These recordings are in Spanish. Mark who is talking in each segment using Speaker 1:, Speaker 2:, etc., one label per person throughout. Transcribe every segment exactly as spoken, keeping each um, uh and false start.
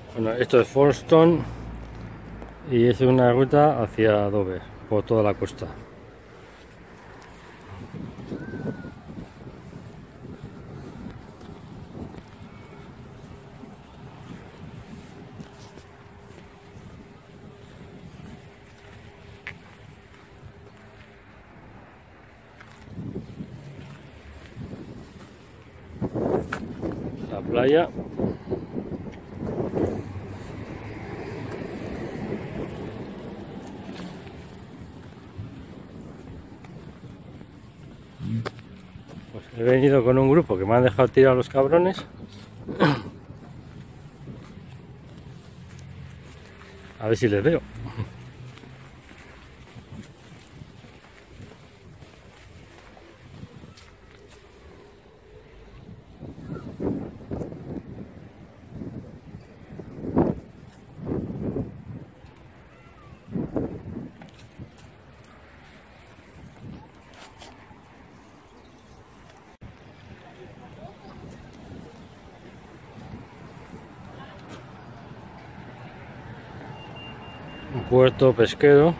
Speaker 1: Bueno, esto es Folkestone y es una ruta hacia Dover, por toda la costa. La playa. Pues he venido con un grupo que me han dejado tirar los cabrones. A ver si les veo. Un puerto pesquero.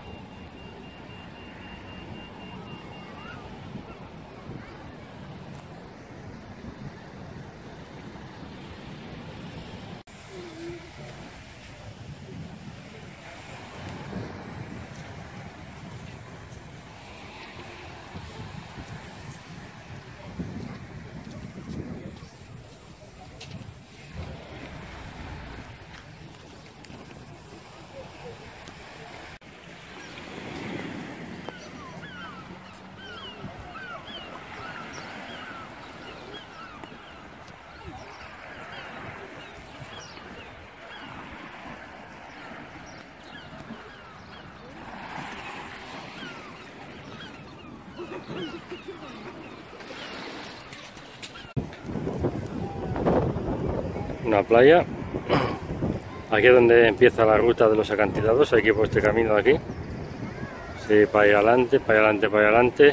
Speaker 1: Una playa. Aquí es donde empieza la ruta de los acantilados. Hay que ir por este camino de aquí. Sí, para ir adelante, para ir adelante, para ir adelante.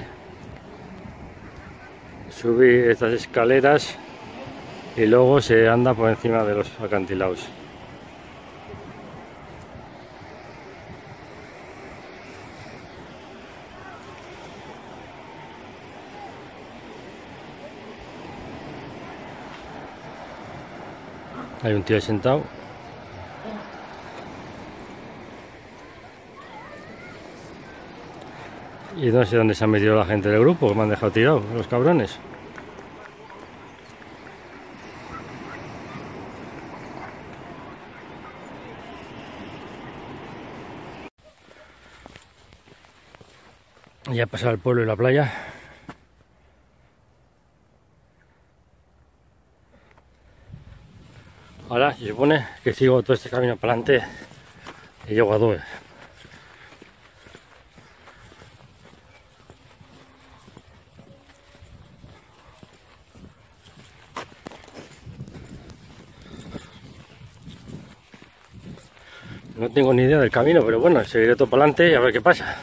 Speaker 1: Subir estas escaleras y luego se anda por encima de los acantilados. Hay un tío sentado. Y no sé dónde se han metido la gente del grupo, que me han dejado tirado, los cabrones. Ya he pasado el pueblo y la playa. Ahora se supone que sigo todo este camino para adelante y llego a Dover. No tengo ni idea del camino, pero bueno, seguiré todo para adelante y a ver qué pasa.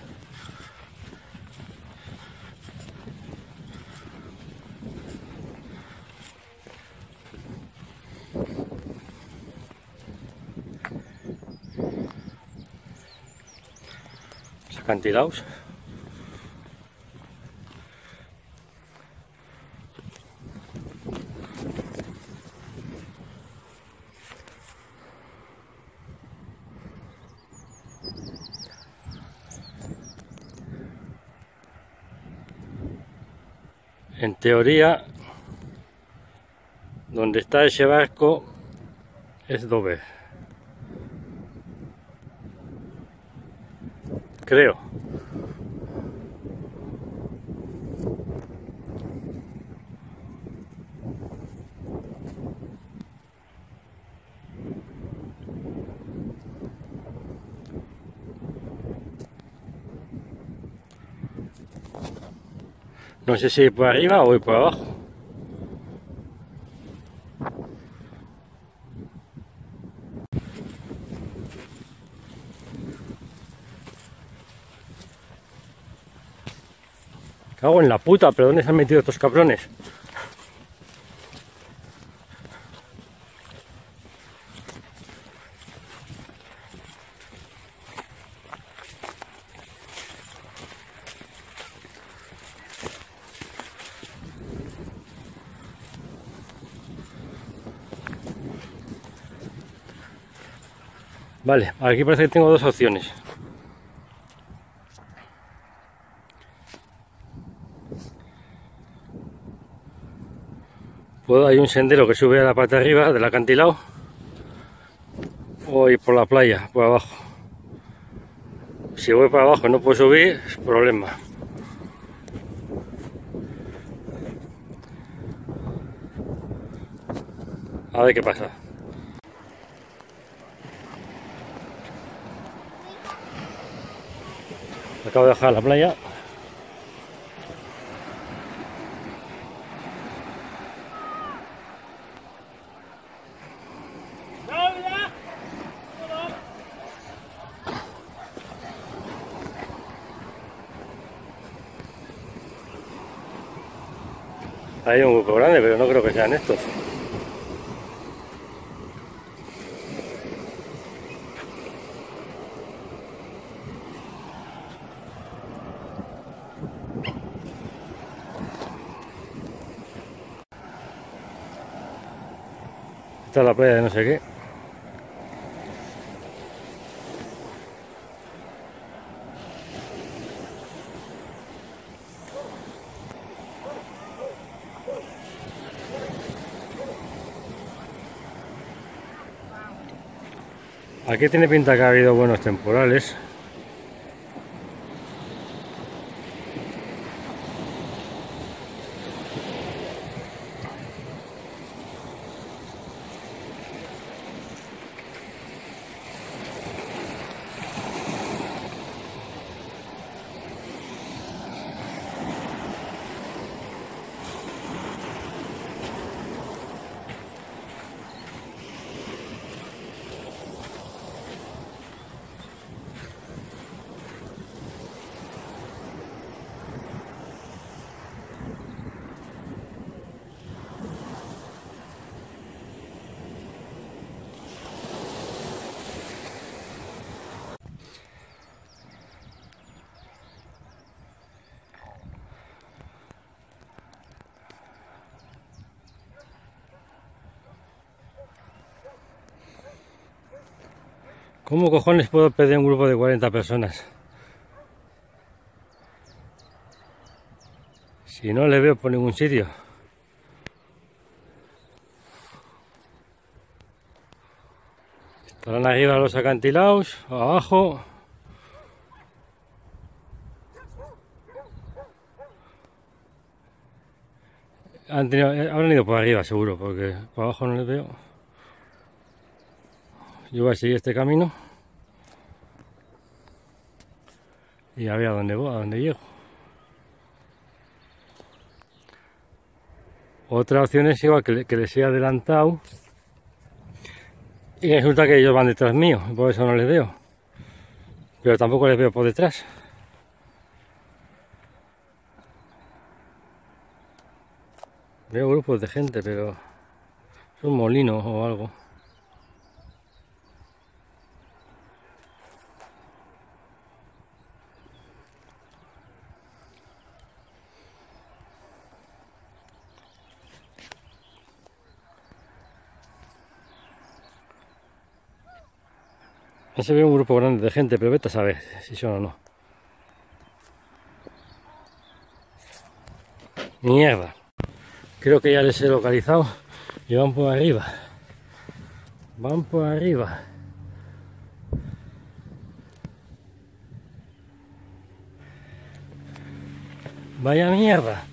Speaker 1: Los acantilados. En teoría, donde está ese barco es Dover. Creo. No sé si ir por arriba o ir por abajo. Cago en la puta, pero ¿dónde se han metido estos cabrones? Vale, aquí parece que tengo dos opciones. Puedo, hay un sendero que sube a la parte de arriba del acantilado, o ir por la playa, por abajo. Si voy para abajo y no puedo subir, es problema. A ver qué pasa. Acabo de bajar a la playa. Hay un grupo grande, pero no creo que sean estos. Esta es la playa de no sé qué. Aquí tiene pinta que ha habido buenos temporales. ¿Cómo cojones puedo pedir un grupo de cuarenta personas? Si no le veo por ningún sitio. Estarán arriba los acantilados, abajo. Han tenido, habrán ido por arriba seguro, porque por abajo no les veo. Yo voy a seguir este camino y a ver a dónde voy, a dónde llego. Otra opción es igual que, que les he adelantado y resulta que ellos van detrás mío, por eso no les veo. Pero tampoco les veo por detrás. Veo grupos de gente, pero es un molino o algo. No se ve un grupo grande de gente, pero vete a saber si son o no. Mierda. Creo que ya les he localizado y van por arriba. Van por arriba. Vaya mierda.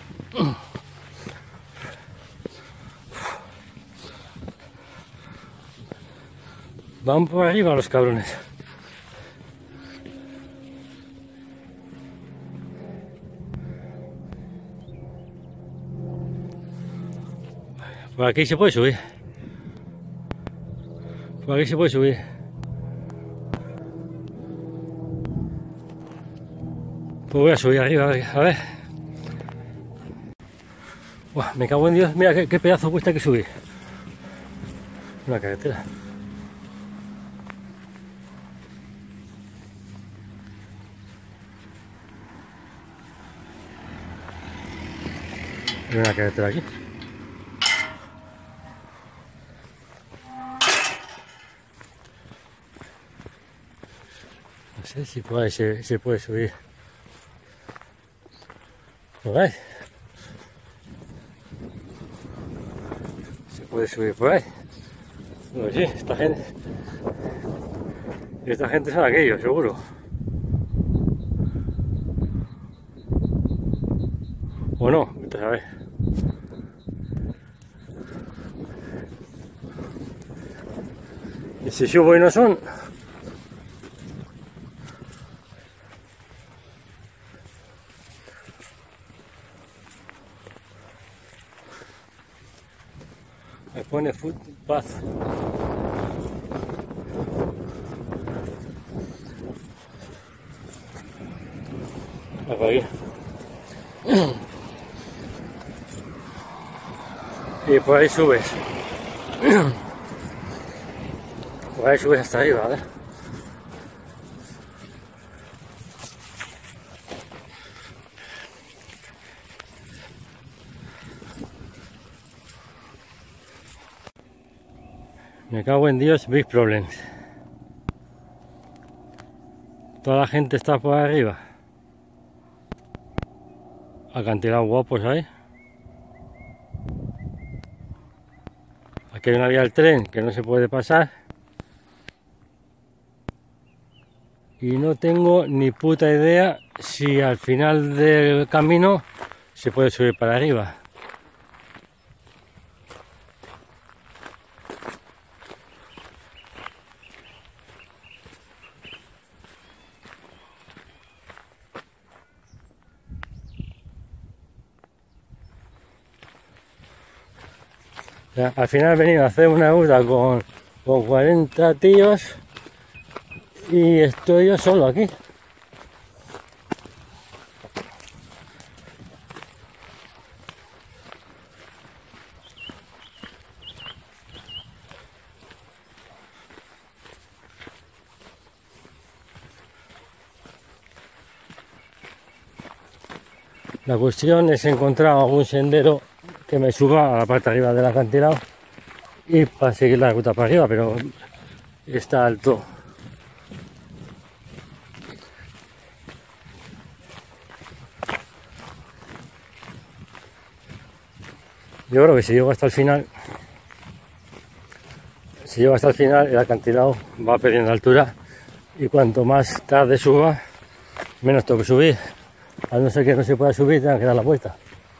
Speaker 1: Van por arriba los cabrones. Por aquí se puede subir. Por aquí se puede subir. Pues voy a subir arriba, a ver. A ver. Buah, me cago en Dios. Mira qué, qué pedazo cuesta que subir. Una carretera. Hay una carretera aquí. sé si por ahí se, se puede subir. Por ahí. Se puede subir por ahí. Pues sí, esta gente. Esta gente son aquellos, seguro. O no, entonces a ver. Y si subo y no son. Me pone footpath. Por aquí. Y por ahí subes. Por ahí subes hasta arriba, ¿vale? Me cago en Dios, big problems. Toda la gente está por arriba. Acantilados guapos ahí. Aquí hay una vía del tren que no se puede pasar. Y no tengo ni puta idea si al final del camino se puede subir para arriba. Ya, al final he venido a hacer una ruta con, con cuarenta tíos y estoy yo solo aquí. La cuestión es encontrar algún sendero que me suba a la parte de arriba del acantilado y para seguir la ruta para arriba, pero está alto. Yo creo que si llego hasta el final, si llego hasta el final, el acantilado va perdiendo altura y cuanto más tarde suba, menos tengo que subir. A no ser que no se pueda subir, tenga que dar la vuelta.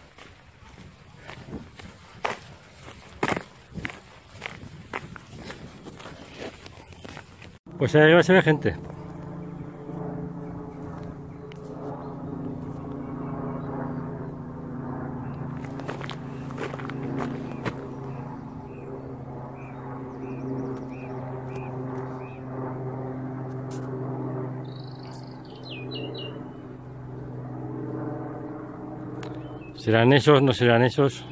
Speaker 1: Pues ahí arriba se ve gente. ¿Serán esos? ¿No serán esos?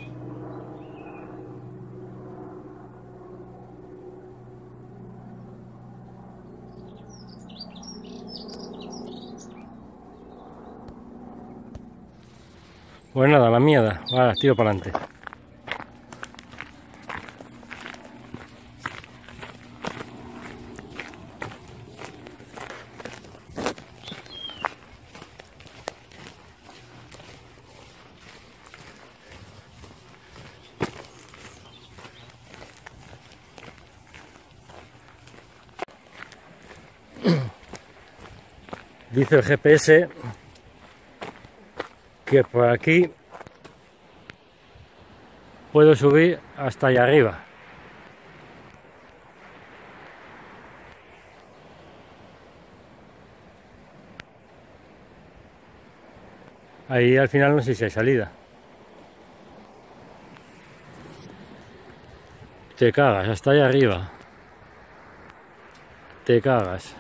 Speaker 1: Pues nada, la mierda. Ahora tiro para adelante. Dice el G P S que por aquí puedo subir hasta allá arriba. Ahí al final no sé si hay salida. Te cagas, hasta allá arriba. Te cagas.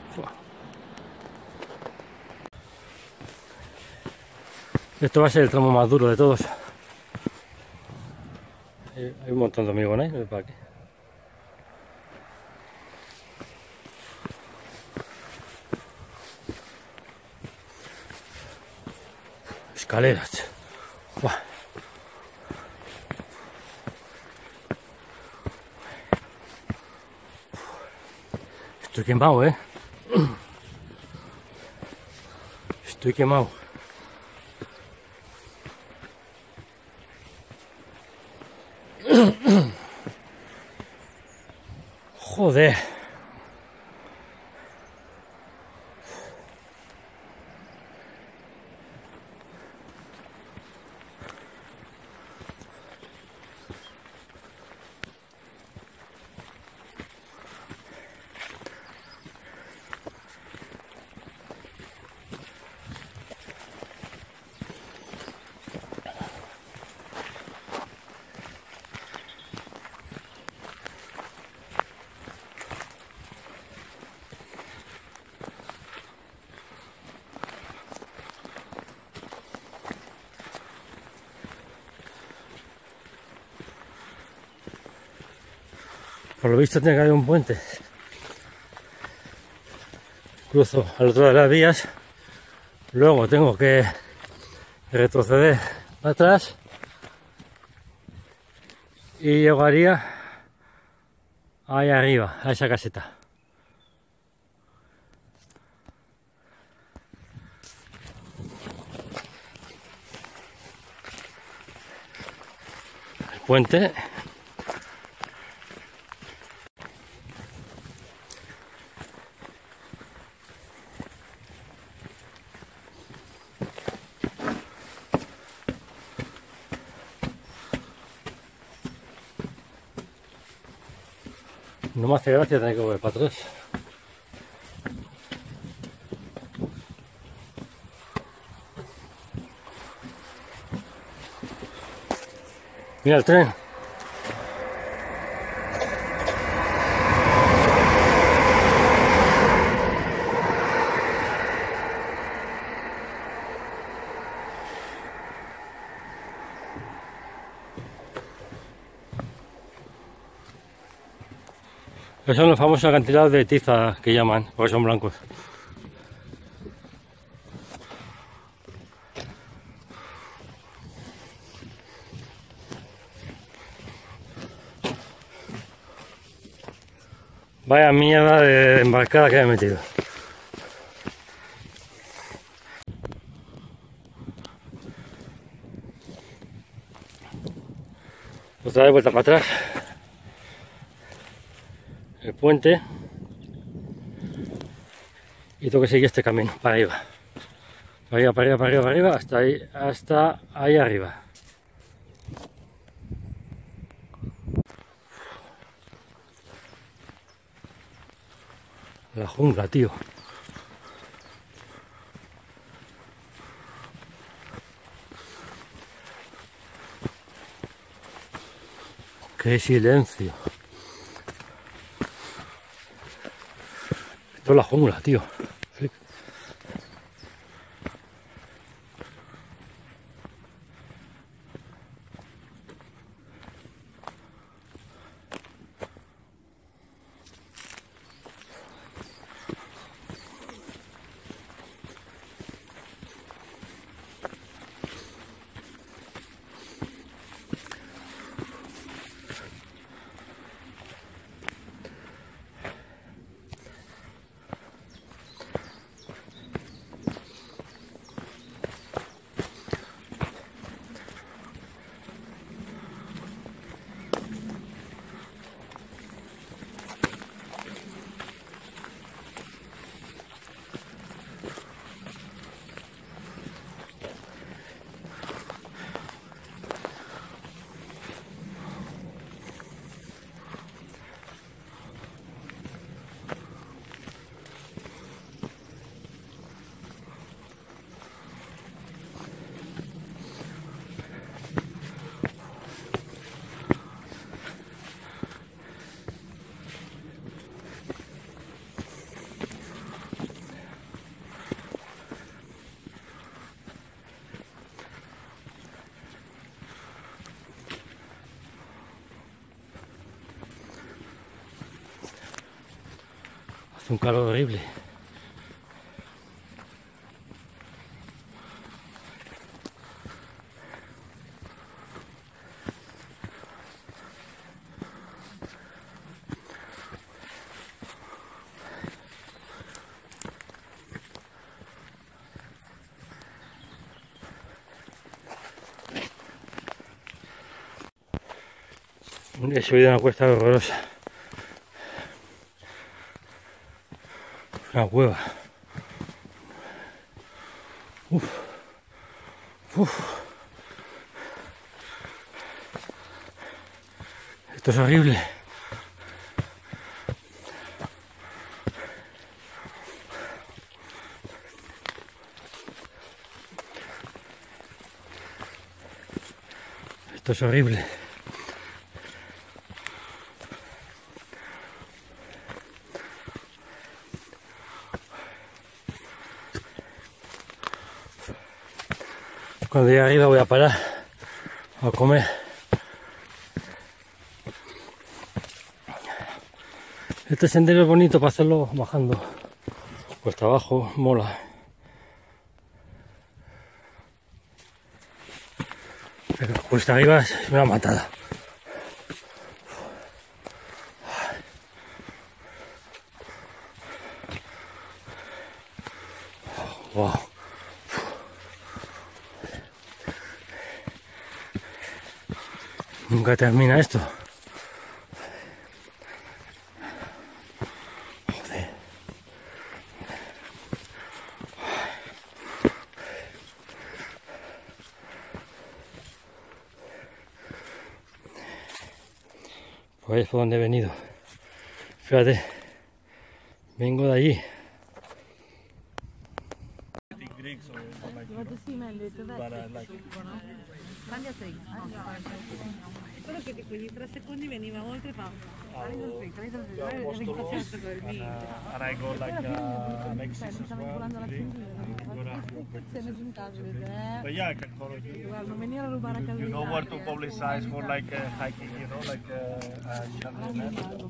Speaker 1: Esto va a ser el tramo más duro de todos. Hay un montón de amigos, ¿no? ¿Para qué? Escaleras. Buah. Estoy quemado, ¿eh? Estoy quemado. Joder. Por lo visto tiene que haber un puente. Cruzo al otro de las vías. Luego tengo que retroceder atrás. Y llegaría ahí arriba, a esa caseta. El puente. No me hace gracia tener que volver para atrás. Mira el tren. Esos son los famosos acantilados de tiza que llaman, porque son blancos. Vaya mierda de embarcada que he metido. Otra vez vuelta para atrás. El puente. Y tengo que seguir este camino para arriba. Para arriba, para arriba, para arriba, para arriba, hasta ahí, hasta ahí arriba. La jungla, tío. Qué silencio. Esto es la jungla, tío. Hace un calor horrible. He subido una cuesta horrorosa. Una cueva. Uf. Uf. Esto es horrible. Esto es horrible. Cuando llegue arriba voy a parar a comer. Este sendero es bonito para hacerlo bajando. Cuesta abajo, mola. Pero cuesta arriba es una matada. Wow. Nunca termina esto. Joder. Pues ahí es por donde he venido. Fíjate, vengo de allí.
Speaker 2: Quello che tipo ogni tre secondi veniva oltre fa and I go like uh, Alexis as well. But yeah, I can follow you. You know where to publicize for like uh, hiking, you know, like uh, uh, Charlotte.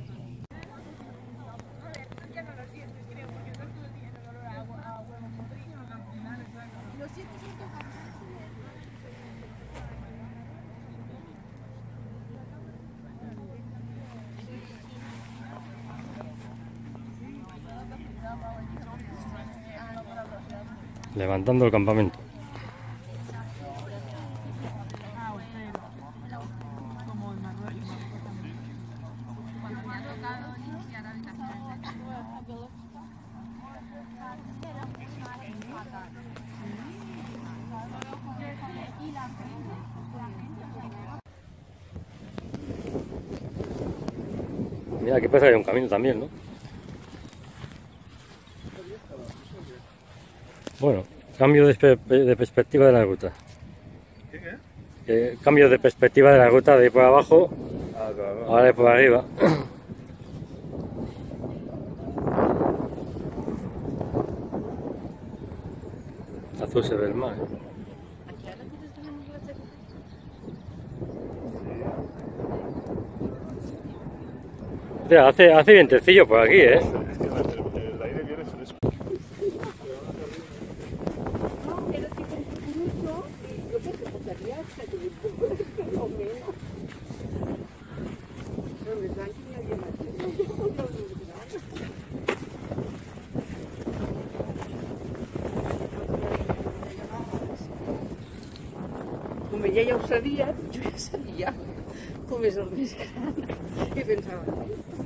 Speaker 1: Levantando el campamento. Mira, aquí parece que hay un camino también, ¿no? Bueno, cambio de, de perspectiva de la ruta.
Speaker 3: ¿Qué, qué?
Speaker 1: Eh, cambio de perspectiva de la ruta de ir por abajo,
Speaker 3: Ah, claro.
Speaker 1: ahora de por arriba. Azul se ve el mar. ¿Eh? Hace, hace vientecillo por aquí, ¿eh?
Speaker 3: Es que el, el aire viene fresco.
Speaker 2: Com ella ja ho sabia, jo ja sabia com és el més gran. I pensava,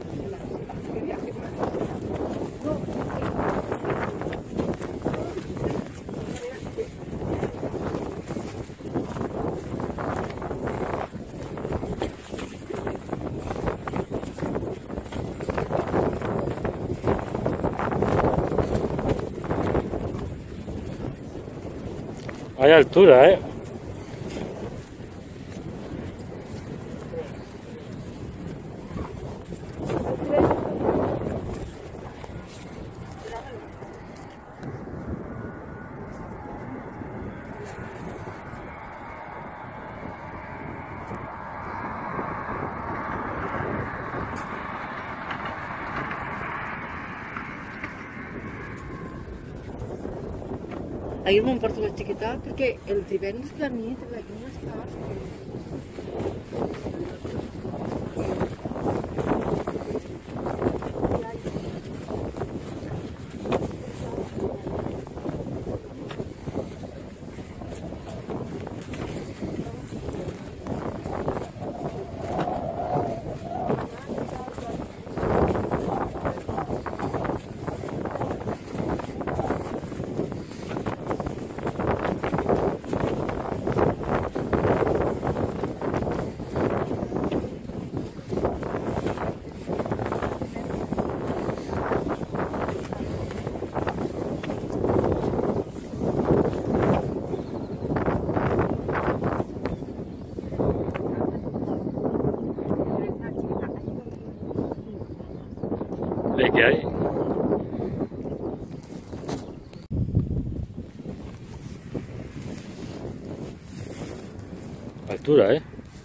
Speaker 1: Hay altura, ¿eh?
Speaker 2: ahir me'n porto la xiqueta perquè el divendres la nit la llum està...
Speaker 1: ¿Eh, qué hay? Altura, ¿eh?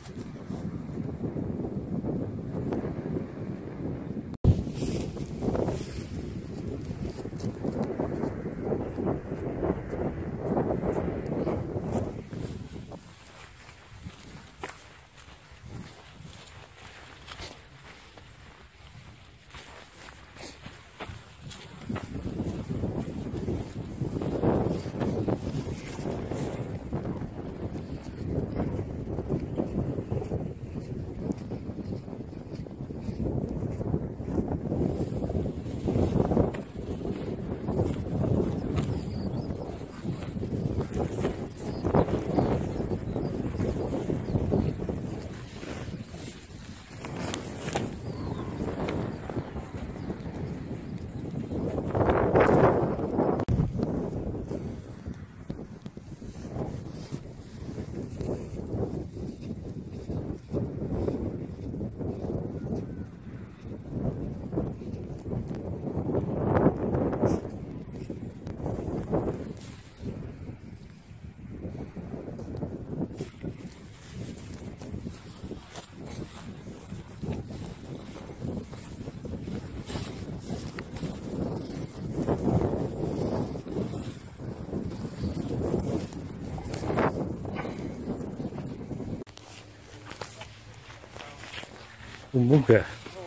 Speaker 1: Un búnker.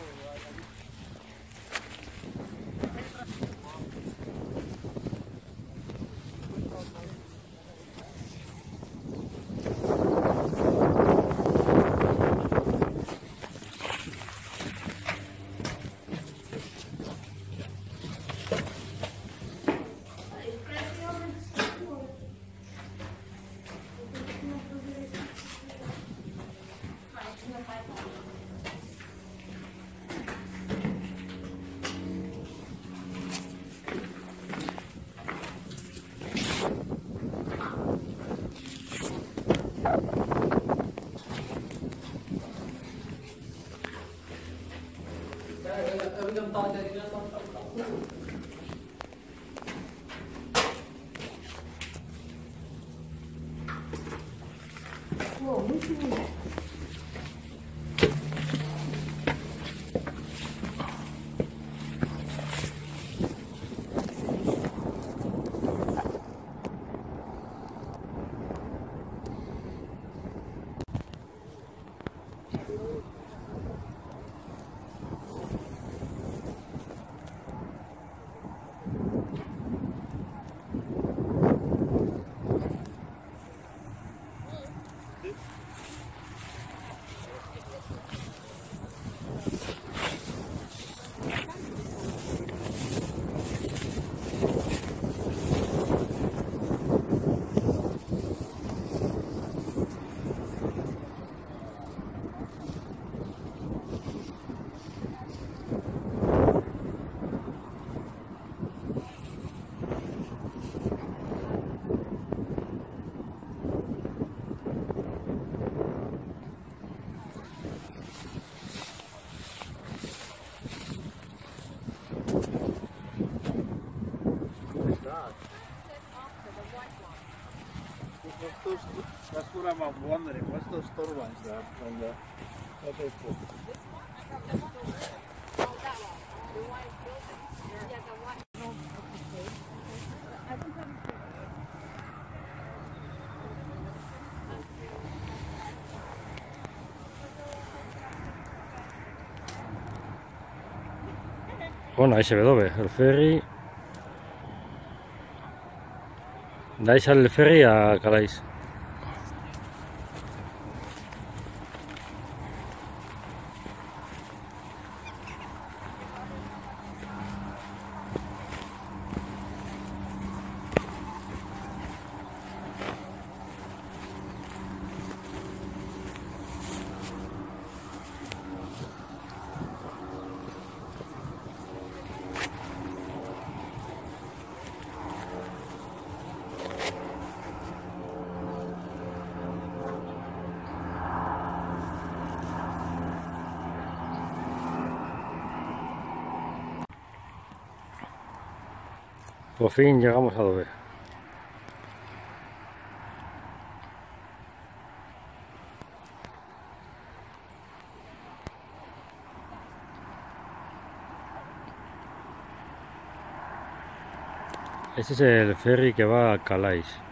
Speaker 2: That's what I'm wondering. What's those turbines there? And, uh, what they put?
Speaker 1: Bueno, ahí se ve el ferry. De ahí sale el ferry a Calais. Por fin llegamos a Dover. Este es el ferry que va a Calais.